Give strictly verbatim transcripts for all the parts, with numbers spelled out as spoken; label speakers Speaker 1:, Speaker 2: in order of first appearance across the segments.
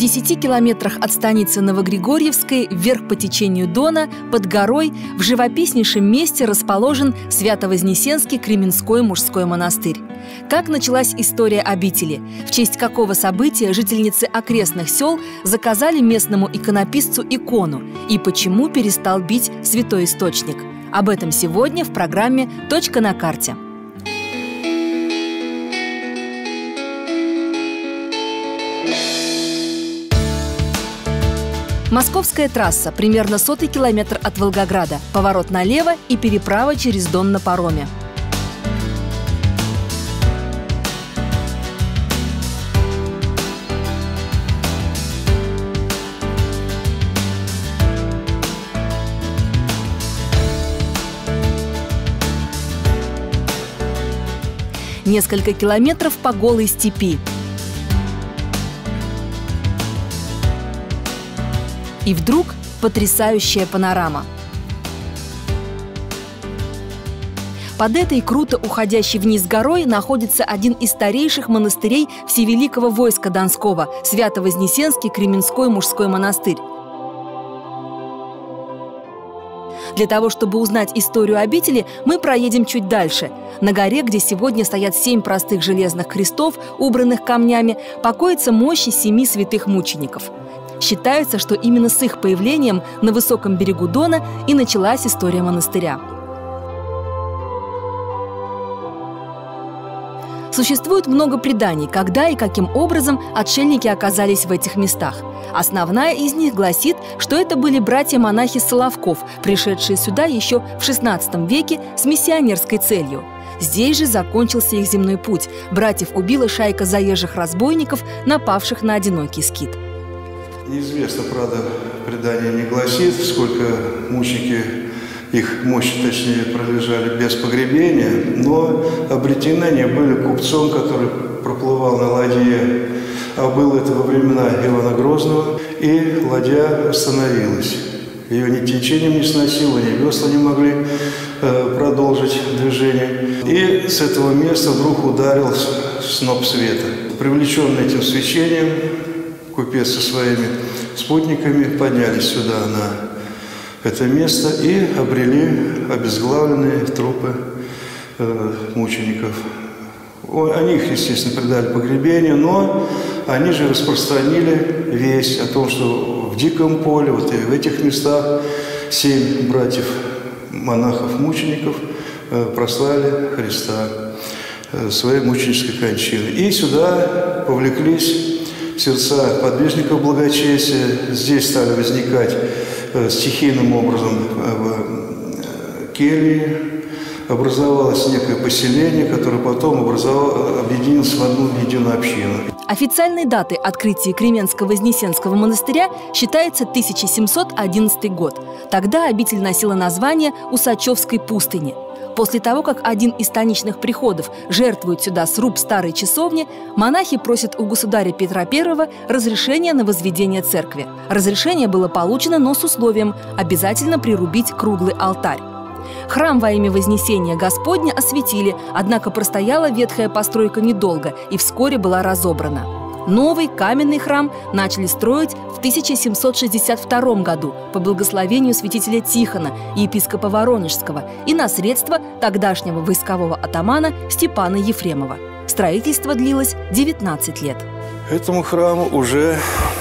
Speaker 1: десяти километрах от станицы Новогригорьевской, вверх по течению Дона, под горой, в живописнейшем месте расположен Свято-Вознесенский Кременской мужской монастырь. Как началась история обители? В честь какого события жительницы окрестных сел заказали местному иконописцу икону? И почему перестал бить святой источник? Об этом сегодня в программе «Точка на карте». Московская трасса, примерно сотый километр от Волгограда, поворот налево и переправа через Дон на пароме. Несколько километров по голой степи. И вдруг потрясающая панорама. Под этой круто уходящей вниз горой находится один из старейших монастырей Всевеликого войска Донского – Свято-Вознесенский Кременской мужской монастырь. Для того, чтобы узнать историю обители, мы проедем чуть дальше. На горе, где сегодня стоят семь простых железных крестов, убранных камнями, покоится мощи семи святых мучеников. Считается, что именно с их появлением на высоком берегу Дона и началась история монастыря. Существует много преданий, когда и каким образом отшельники оказались в этих местах. Основная из них гласит, что это были братья-монахи Соловков, пришедшие сюда еще в шестнадцатом веке с миссионерской целью. Здесь же закончился их земной путь. Братьев убила шайка заезжих разбойников, напавших на одинокий скит.
Speaker 2: Неизвестно, правда, предание не гласит, сколько мученики, их мощи, точнее, пролежали без погребения, но обретены они были купцом, который проплывал на ладье, а было это во времена Ивана Грозного, и ладья остановилась. Ее ни течением не сносило, ни весла не могли э, продолжить движение. И с этого места вдруг ударил сноп света. Привлеченный этим свечением, купец со своими спутниками поднялись сюда, на это место, и обрели обезглавленные трупы э, мучеников. Они их, естественно, предали погребению, но они же распространили весть о том, что в диком поле, вот и в этих местах, семь братьев-монахов-мучеников э, прославили Христа э, своей мученической кончиной. И сюда повлеклись сердца подвижников благочестия. Здесь стали возникать э, стихийным образом э, кельи. Образовалось некое поселение, которое потом образовало, объединилось в одну единую общину.
Speaker 1: Официальной датой открытия Кременско-Вознесенского монастыря считается тысяча семьсот одиннадцатый год. Тогда обитель носила название Усачевской пустыни. После того, как один из станичных приходов жертвует сюда сруб старой часовни, монахи просят у государя Петра Первого разрешения на возведение церкви. Разрешение было получено, но с условием обязательно прирубить круглый алтарь. Храм во имя Вознесения Господня осветили, однако простояла ветхая постройка недолго и вскоре была разобрана. Новый каменный храм начали строить в тысяча семьсот шестьдесят втором году по благословению святителя Тихона, епископа Воронежского, и на средства тогдашнего войскового атамана Степана Ефремова. Строительство длилось девятнадцать лет.
Speaker 2: Этому храму уже,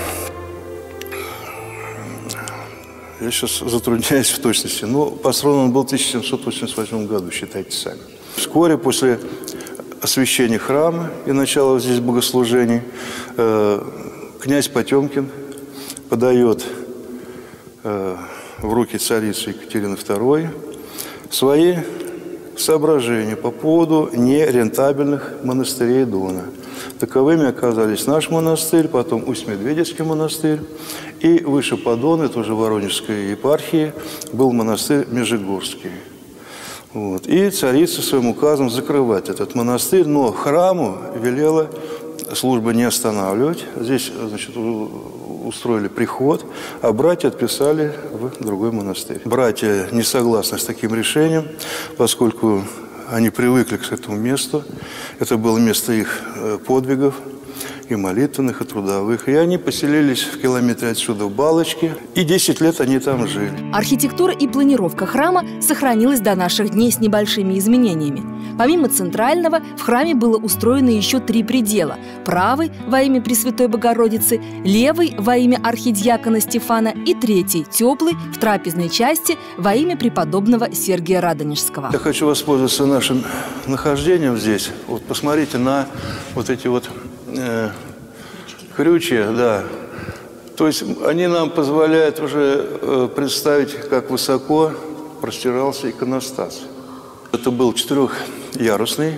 Speaker 2: я сейчас затрудняюсь в точности, но построен он был в тысяча семьсот восемьдесят восьмом году, считайте сами. Вскоре после освящения храма и начала здесь богослужений э, князь Потемкин подает э, в руки царицы Екатерины Второй свои соображения по поводу нерентабельных монастырей Дона. Таковыми оказались наш монастырь, потом Усть-Медведецкий монастырь, и выше по Дону, это уже Воронежской епархии, был монастырь Межигорский. Вот. И царица своим указом закрывать этот монастырь, но храму велела службы не останавливать. Здесь, значит, устроили приход, а братья отписали в другой монастырь. Братья не согласны с таким решением, поскольку они привыкли к этому месту. Это было место их подвигов. и молитвенных, и трудовых. И они поселились в километре отсюда, в Балочке, и десять лет они там жили.
Speaker 1: Архитектура и планировка храма сохранилась до наших дней с небольшими изменениями. Помимо центрального, в храме было устроено еще три предела. Правый во имя Пресвятой Богородицы, левый во имя архидиакона Стефана и третий, теплый, в трапезной части во имя преподобного Сергия Радонежского.
Speaker 2: Я хочу воспользоваться нашим нахождением здесь. Вот посмотрите на вот эти вот э, крючья, да. То есть они нам позволяют уже э, представить, как высоко простирался иконостас. Это был четырехярусный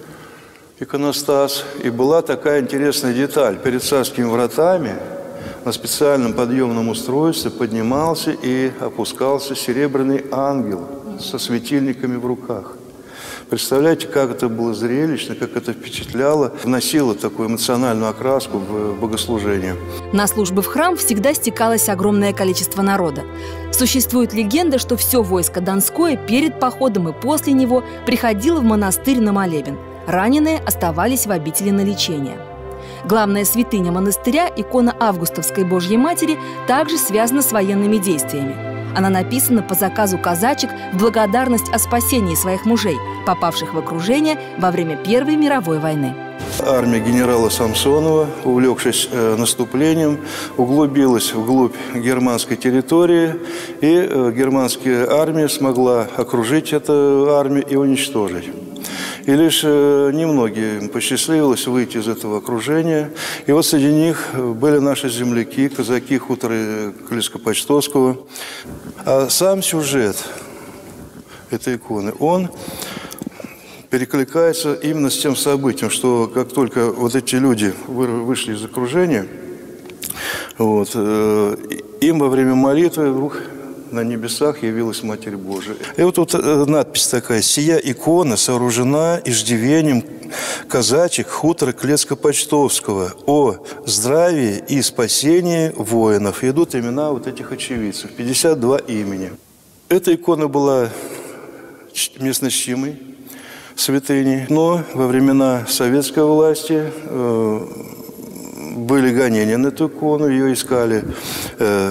Speaker 2: иконостас. И была такая интересная деталь. Перед царскими вратами на специальном подъемном устройстве поднимался и опускался серебряный ангел со светильниками в руках. Представляете, как это было зрелищно, как это впечатляло, вносило такую эмоциональную окраску в богослужение.
Speaker 1: На службы в храм всегда стекалось огромное количество народа. Существует легенда, что все войско Донское перед походом и после него приходило в монастырь на молебен. Раненые оставались в обители на лечение. Главная святыня монастыря, икона Августовской Божьей Матери, также связана с военными действиями. Она написана по заказу казачек в благодарность о спасении своих мужей, попавших в окружение во время Первой мировой войны.
Speaker 2: Армия генерала Самсонова, увлекшись э, наступлением, углубилась вглубь германской территории, и э, германская армия смогла окружить эту армию и уничтожить. И лишь э, немногим посчастливилось выйти из этого окружения. И вот среди них были наши земляки, казаки хутора Клецко-Почтовского. А сам сюжет этой иконы, он перекликается именно с тем событием, что как только вот эти люди вышли из окружения, вот, э, им во время молитвы вдруг на небесах явилась Матерь Божия. И вот тут надпись такая: «Сия икона сооружена иждивением казачек хутора Клецко-Почтовского о здравии и спасении воинов». И идут имена вот этих очевидцев, пятьдесят два имени. Эта икона была местно чтимой святыней, но во времена советской власти э, были гонения на эту икону, ее искали э,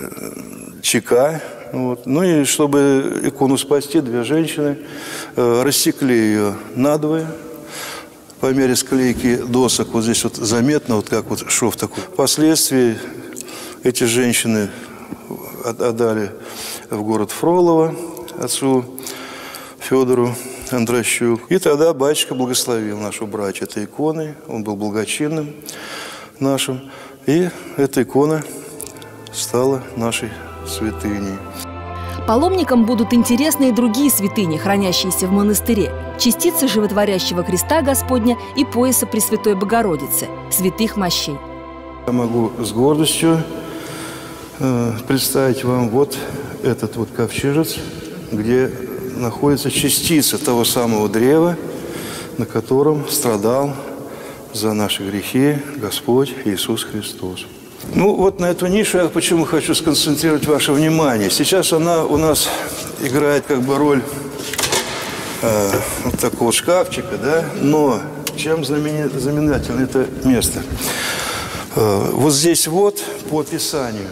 Speaker 2: ЧК. Вот. Ну и чтобы икону спасти, две женщины э, рассекли ее надвое по мере склейки досок. Вот здесь вот заметно, вот как вот шов такой. Впоследствии эти женщины отдали в город Фролово отцу Федору Андрощук. И тогда батюшка благословил нашу братью этой иконой. Он был благочинным нашим. И эта икона стала нашей святыней.
Speaker 1: Паломникам будут интересны и другие святыни, хранящиеся в монастыре. Частицы животворящего креста Господня и пояса Пресвятой Богородицы, святых мощей.
Speaker 2: Я могу с гордостью э, представить вам вот этот вот ковчежец, где находится частица того самого древа, на котором страдал за наши грехи Господь Иисус Христос. Ну, вот на эту нишу я почему хочу сконцентрировать ваше внимание. Сейчас она у нас играет как бы роль э, вот такого шкафчика, да? Но чем знаменательно это место? Э, вот здесь вот, по описанию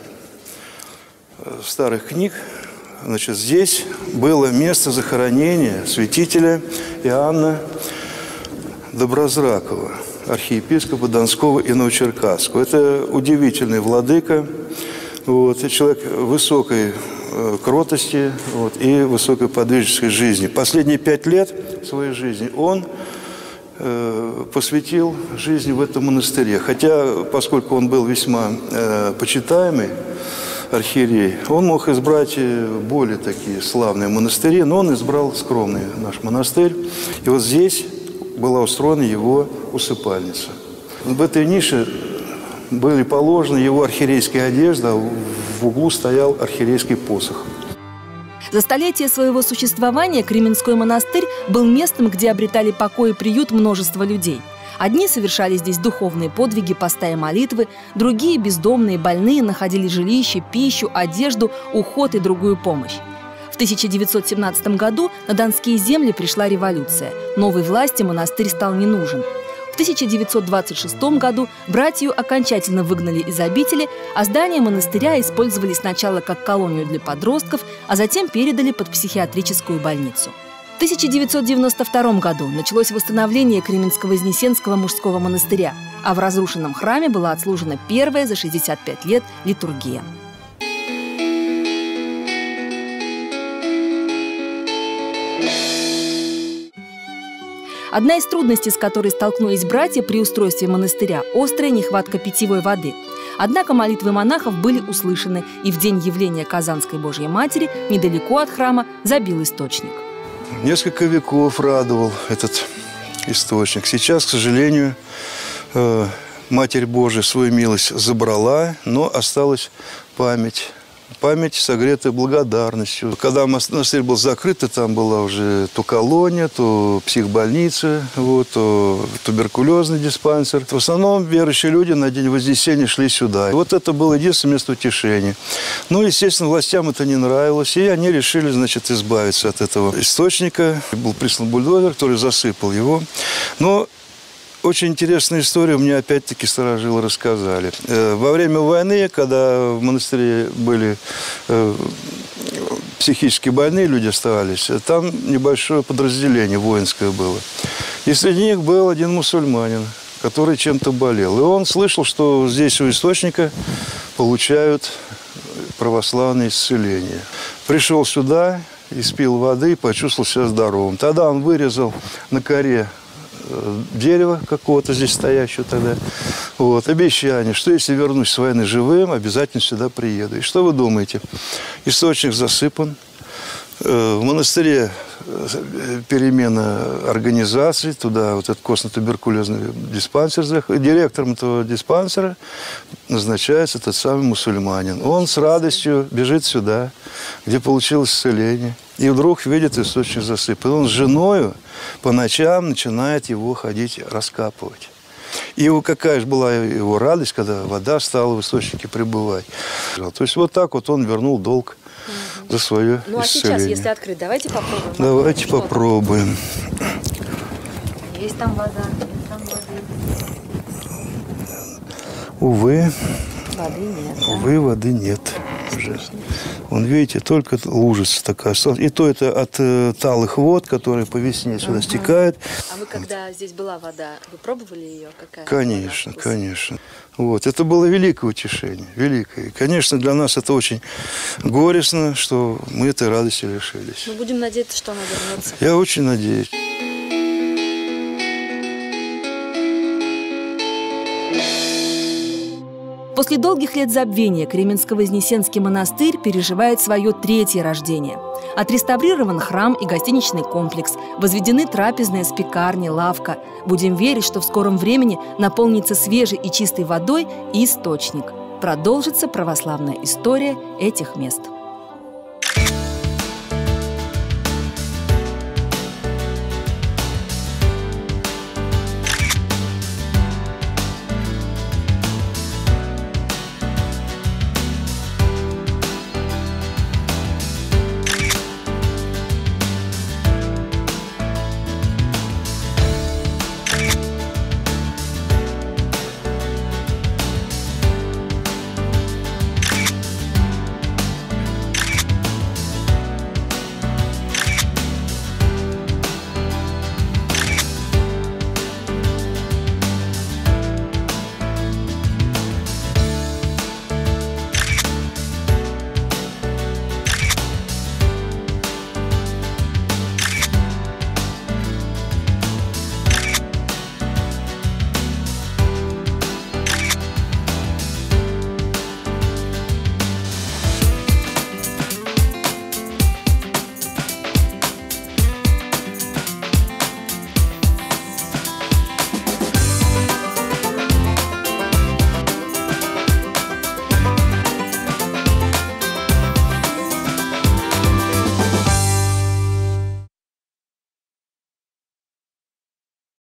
Speaker 2: старых книг, значит, здесь было место захоронения святителя Иоанна Доброзракова, архиепископа Донского и Новочеркасского. Это удивительный владыка, вот, человек высокой э, кротости, вот, и высокой подвижнической жизни. Последние пять лет своей жизни он э, посвятил жизни в этом монастыре. Хотя, поскольку он был весьма э, почитаемый архиерей, он мог избрать более такие славные монастыри, но он избрал скромный наш монастырь. И вот здесь была устроена его усыпальница. В этой нише были положены его архиерейские одежды, а в углу стоял архиерейский посох.
Speaker 1: За столетие своего существования Кременской монастырь был местом, где обретали покой и приют множество людей. Одни совершали здесь духовные подвиги, поста и молитвы, другие, бездомные, больные, находили жилище, пищу, одежду, уход и другую помощь. В тысяча девятьсот семнадцатом году на донские земли пришла революция. Новой власти монастырь стал не нужен. В тысяча девятьсот двадцать шестом году братью окончательно выгнали из обители, а здание монастыря использовали сначала как колонию для подростков, а затем передали под психиатрическую больницу. В тысяча девятьсот девяносто втором году началось восстановление Кременско-Вознесенского мужского монастыря, а в разрушенном храме была отслужена первая за шестьдесят пять лет литургия. Одна из трудностей, с которой столкнулись братья при устройстве монастыря – острая нехватка питьевой воды. Однако молитвы монахов были услышаны, и в день явления Казанской Божьей Матери недалеко от храма забил источник.
Speaker 2: Несколько веков радовал этот источник. Сейчас, к сожалению, Матерь Божия свою милость забрала, но осталась память. Память, согретая благодарностью. Когда монастырь был закрыт, там была уже то колония, то психбольница, вот, то туберкулезный диспансер. В основном верующие люди на День Вознесения шли сюда. И вот это было единственное место утешения. Ну, естественно, властям это не нравилось, и они решили, значит, избавиться от этого источника. Был прислан бульдозер, который засыпал его. Но очень интересная история мне опять-таки старожилы рассказали. Во время войны, когда в монастыре были психически больные люди оставались, там небольшое подразделение воинское было. И среди них был один мусульманин, который чем-то болел. И он слышал, что здесь у источника получают православное исцеление. Пришел сюда, испил воды и почувствовал себя здоровым. Тогда он вырезал на коре дерева какого-то здесь стоящего тогда. Вот, обещание, что если вернусь с войны живым, обязательно сюда приеду. И что вы думаете? Источник засыпан. В монастыре перемена организации, туда вот этот костно-туберкулезный диспансер, директором этого диспансера назначается тот самый мусульманин. Он с радостью бежит сюда, где получил исцеление, и вдруг видит источник засыпан. Он с женою по ночам начинает его ходить раскапывать. И его, какая же была его радость, когда вода стала в источнике пребывать. То есть вот так вот он вернул долг за свое
Speaker 1: ну, а
Speaker 2: исцеление.
Speaker 1: сейчас, если открыть, давайте попробуем.
Speaker 2: Давайте
Speaker 1: Что
Speaker 2: попробуем.
Speaker 1: Есть там вода, есть там вода.
Speaker 2: Увы,
Speaker 1: воды нет. Да?
Speaker 2: Увы, воды нет. Уже. Вон, видите, только лужица такая. И то это от э, талых вод, которые по весне сюда uh-huh. стекают.
Speaker 1: А вы, когда здесь была вода, вы пробовали ее? Какая
Speaker 2: конечно, вода, конечно. Вот. Это было великое утешение. Великое. И, конечно, для нас это очень горестно, что мы этой радости лишились.
Speaker 1: Мы будем надеяться, что она вернется.
Speaker 2: Я очень надеюсь.
Speaker 1: После долгих лет забвения Кременско-Вознесенский монастырь переживает свое третье рождение. Отреставрирован храм и гостиничный комплекс, возведены трапезная с пекарней, лавка. Будем верить, что в скором времени наполнится свежей и чистой водой и источник. Продолжится православная история этих мест.